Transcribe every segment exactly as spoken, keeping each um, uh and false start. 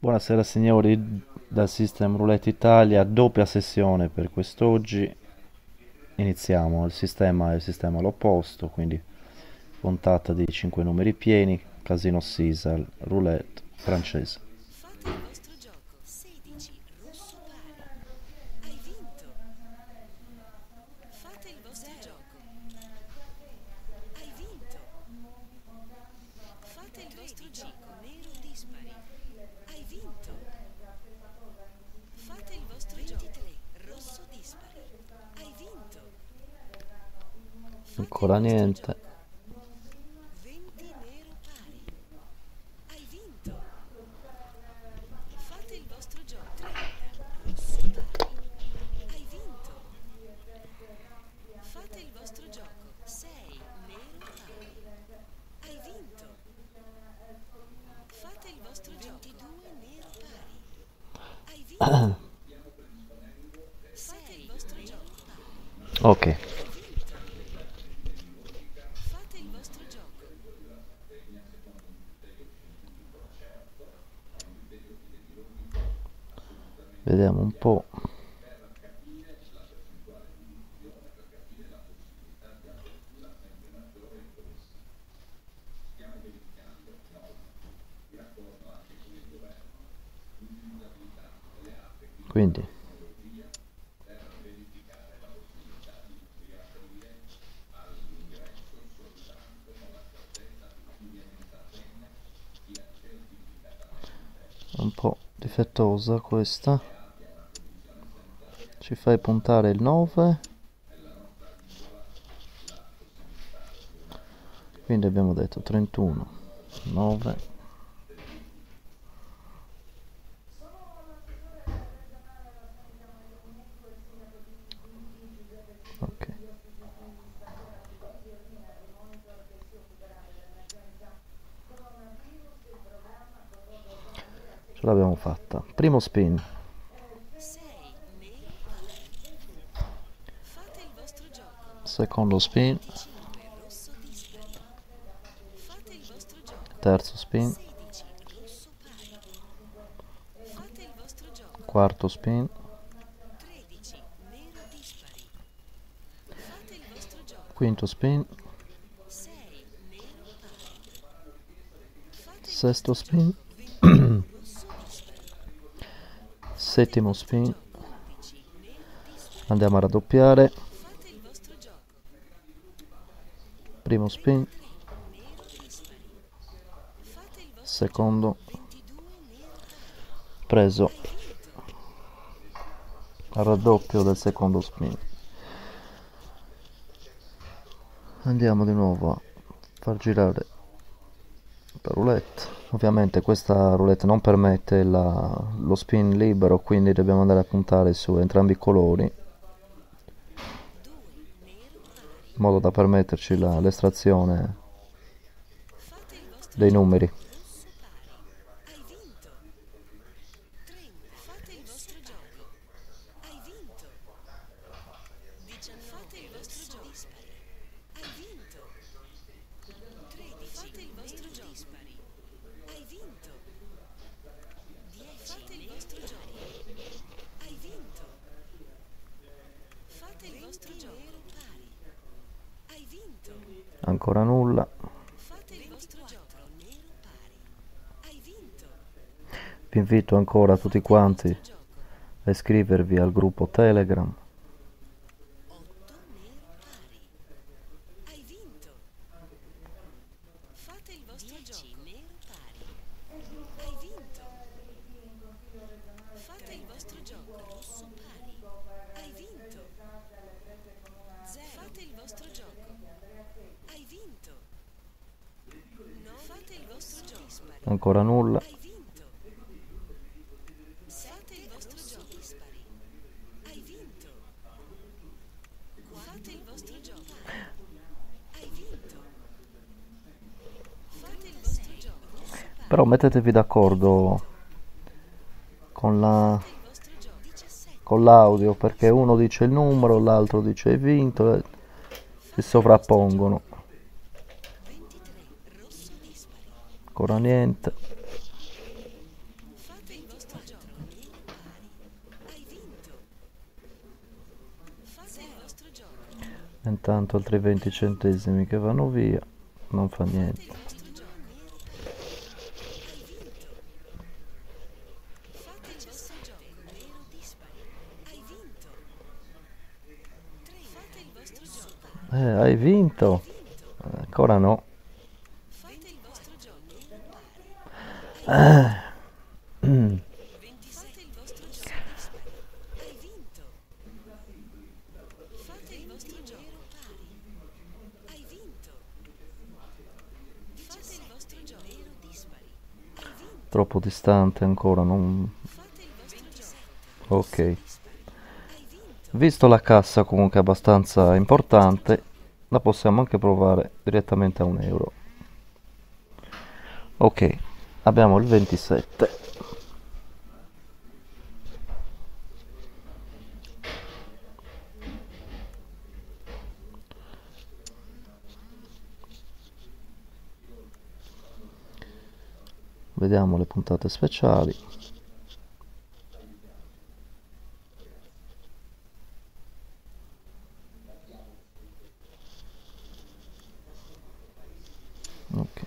Buonasera signori, dal System Roulette Italia, doppia sessione per quest'oggi. Iniziamo, il sistema è il sistema all'opposto, quindi puntata di cinque numeri pieni, casino Caesar, roulette francese. Fate il vostro gioco. sedici, rosso pari. Hai vinto. Fate il vostro gioco. Hai vinto. Fate il vostro gioco. Nero dispari. Hai vinto. Fate il vostro gioco. Rosso dispari. Hai vinto. Fate il Ancora vostro niente. gioco. venti nero pari. Hai vinto. Fate il vostro gioco. trenta rosso pari. Hai vinto. Fate il vostro gioco. sei nero pari. Hai vinto. Fate il vostro gioco. ventidue nero pari. Hai vinto. Fate il vostro gioco. Pari. Ok, Hai vinto. Fate il vostro gioco. vediamo un po'. Quindi, è un po' difettosa questa. Ci fai puntare il nove. Quindi abbiamo detto trentuno, nove. Ok, ce l'abbiamo fatta. Primo spin. sei nero pari. Fate il vostro gioco. Secondo spin. venticinque rosso dispari. Fate il vostro gioco. Terzo spin. sedici rosso pari. Fate il vostro gioco. Quarto spin. tredici nero dispari. Fate il vostro gioco. Quinto spin. sei nero pari. Fate il Sesto vostro spin. gioco. ventuno rosso dispari. Fate il Settimo vostro spin. gioco. undici nero dispari. Andiamo a raddoppiare. Fate il vostro gioco. Primo spin. trentatré nero dispari. Fate il vostro gioco. Secondo. ventidue nero pari. Preso Hai vinto. al Fate il raddoppio del vostro secondo gioco. spin. Andiamo di nuovo a far girare la roulette. Ovviamente questa roulette non permette la- lo spin libero, quindi dobbiamo andare a puntare su entrambi i colori, in due nero pari. modo da permetterci Hai la- vinto. l'estrazione Fate il vostro dei numeri. gioco. Rosso pari. Hai vinto. trenta. Fate il vostro gioco. Hai vinto. diciannove. Fate il vostro gioco. Dispari. Hai vinto. tredici. Fate il vostro gioco. Dispari. Hai vinto. dieci. Fate il vostro gioco. Hai vinto. Fate il vostro gioco. Pari. Hai vinto. Ancora nulla. Fate il vostro gioco. Nero pari. Hai vinto. Vi invito ancora tutti Fate il quanti vostro gioco. a iscrivervi al gruppo Telegram. otto nero pari. Hai vinto. Fate il vostro dieci gioco. Nero pari. Hai vinto. Fate il vostro gioco. Rosso pari. Hai vinto. zero. Fate il vostro gioco. Hai vinto. no. Fate il vostro gioco. Dispari. Ancora nulla. Hai vinto. Fate il vostro gioco. Dispari. Hai vinto. Fate il vostro gioco. Hai vinto. Fate il vostro gioco. Rosso Però pari. mettetevi Hai d'accordo vinto. con la, Fate il vostro gioco. diciassette con l'audio, nero perché dispari. uno dice il Hai numero, vinto. l'altro dice hai vinto, e si Fate il vostro sovrappongono. gioco. ventitré rosso dispari. Ancora Hai niente. vinto. Fate intanto altri venti centesimi che vanno via, non fa niente. Fate il vostro gioco. Nero dispari. Hai vinto. tre. Fate il vostro gioco. Eh, hai vinto? Eh, ancora no. Fate il vostro gioco. Pari. ventisei. Fate il vostro gioco. Dispari. Hai vinto. Fate il vostro gioco. Pari. Hai vinto. Fate il vostro gioco. Nero dispari. Hai vinto. Troppo distante ancora, non... Fate il vostro gioco. Ok. Hai vinto. Visto la cassa comunque abbastanza importante, la possiamo anche provare direttamente a un euro. Ok, abbiamo il ventisette. Vediamo le puntate speciali. Ok.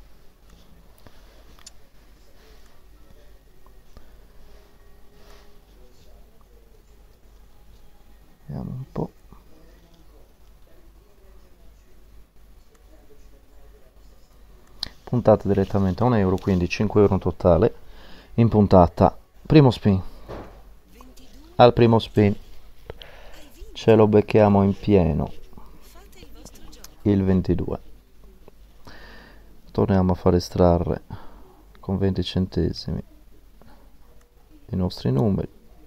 Vediamo un po'. Puntate direttamente a un euro, quindi cinque euro in totale. In puntata, primo spin. Al primo spin ce lo becchiamo in pieno, Fate il vostro gioco. il ventidue. Torniamo a far estrarre con venti centesimi i nostri numeri.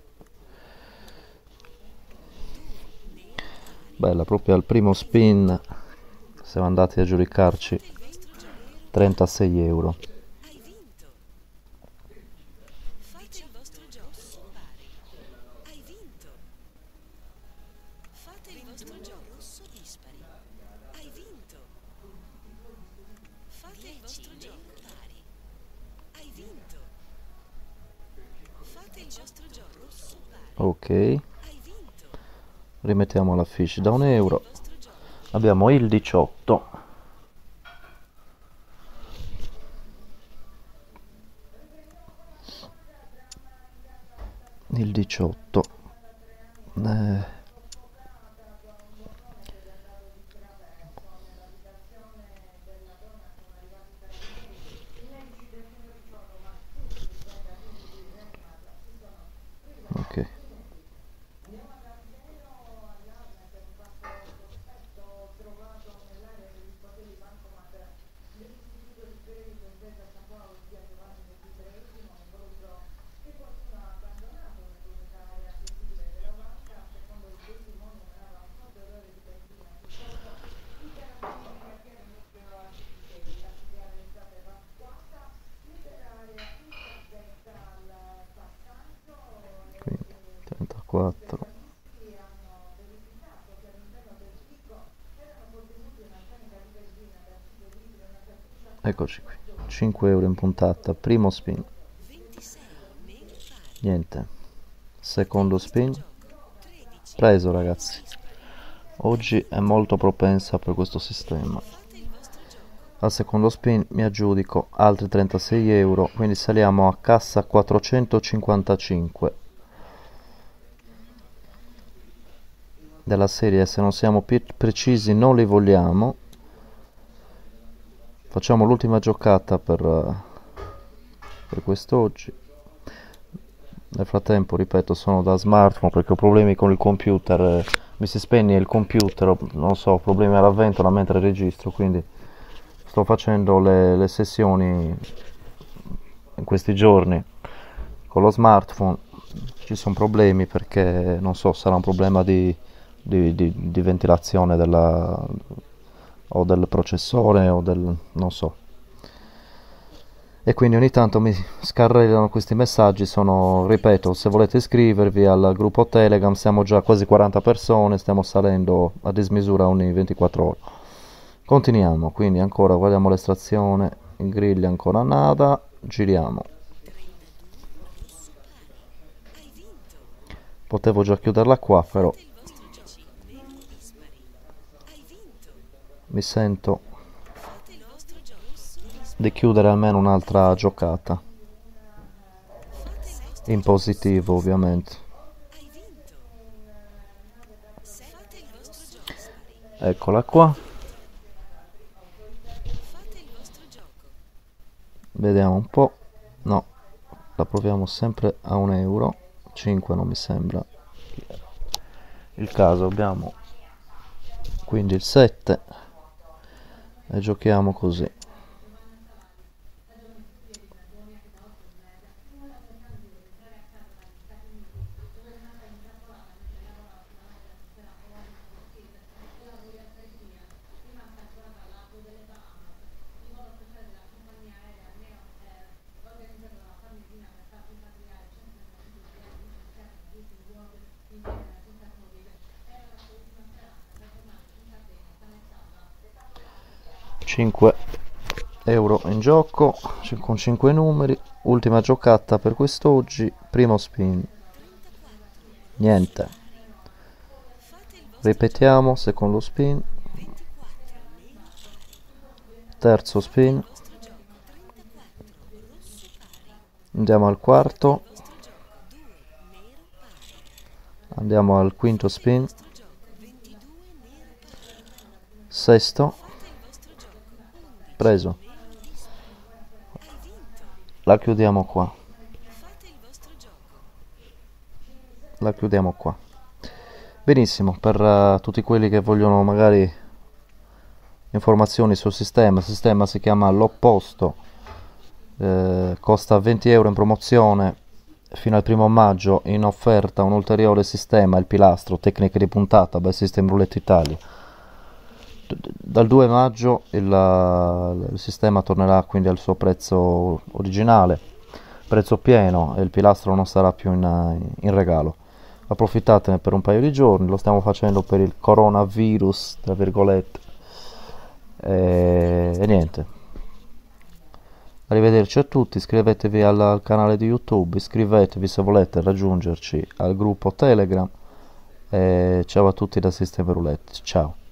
Bella, proprio al primo spin siamo andati a giudicarci Il vostro gioco. trentasei euro. Hai vinto. Fate il vostro gioco. Pari. Hai vinto. Fate il vostro gioco. Rosso dispari. Hai vinto. Fate il vostro gioco. Pari. Hai vinto. Fate il vostro gioco. Rosso pari. Ok, Hai vinto. rimettiamo la fiche da un euro. Il vostro gioco. Abbiamo il diciotto. Il diciotto. Eh, ok. Quindi trentaquattro. Eccoci qui. cinque euro in puntata, primo spin. ventisei. Nero pari. Niente. Secondo spin. tredici. Preso, ragazzi. Oggi è molto propensa per questo sistema. Fate il vostro gioco. Al secondo spin mi aggiudico altri trentasei euro, quindi saliamo a cassa quattrocentocinquantacinque. Della serie, se non siamo più precisi non li vogliamo. Facciamo l'ultima giocata per, eh, per quest'oggi. Nel frattempo, ripeto, sono da smartphone perché ho problemi con il computer, eh, mi si spegne il computer, ho- non so, ho problemi alla ventola mentre registro, quindi sto facendo le, le sessioni in questi giorni con lo smartphone. Ci sono problemi perché, non so, sarà un problema di, di- di- di ventilazione della, o del processore o del, non so. E quindi ogni tanto mi scarrellano questi messaggi. Sono, ripeto, se volete iscrivervi al gruppo Telegram, siamo già quasi quaranta persone, stiamo salendo a dismisura ogni ventiquattro ore. Continuiamo, quindi ancora guardiamo l'estrazione, in griglia ancora nada, giriamo. Rosso pari. Hai vinto. Potevo già chiuderla qua, però Fate il vostro gioco. Nero dispari. mi sento Fate il vostro gioco. di chiudere almeno un'altra giocata, Fate il vostro in positivo ovviamente. Hai vinto. Se fate il vostro gioco. Eccola qua, Fate il vostro gioco. vediamo un po'. No, la proviamo sempre a un euro, cinque non mi sembra il caso. Abbiamo quindi il sette e giochiamo così. cinque euro in gioco con cinque numeri, ultima giocata per quest'oggi, primo spin, niente. Fate il vostro Ripetiamo, secondo spin, terzo spin, vostro gioco. trentaquattro rosso pari. andiamo al quarto, Vostro gioco. due nero pari. andiamo al quinto spin, Vostro gioco. ventidue nero pari. sesto, Fate il vostro gioco. undici preso, nero dispari. Hai vinto. la chiudiamo qua, Fate il vostro gioco. la chiudiamo qua. Benissimo, per uh, tutti quelli che vogliono magari informazioni sul sistema, il sistema si chiama L'Opposto, eh, costa venti euro in promozione fino al primo maggio, in offerta un ulteriore sistema, il Pilastro, tecniche di puntata, Best System Roulette Italia. D- Dal due maggio il, uh, il sistema tornerà quindi al suo prezzo originale, prezzo pieno, e il Pilastro non sarà più in, uh, in regalo. Approfittatene per un paio di giorni, lo stiamo facendo per il coronavirus, tra virgolette, e, e niente. Arrivederci a tutti, iscrivetevi al, al canale di YouTube, iscrivetevi se volete raggiungerci al gruppo Telegram, e ciao a tutti da System Roulette, ciao.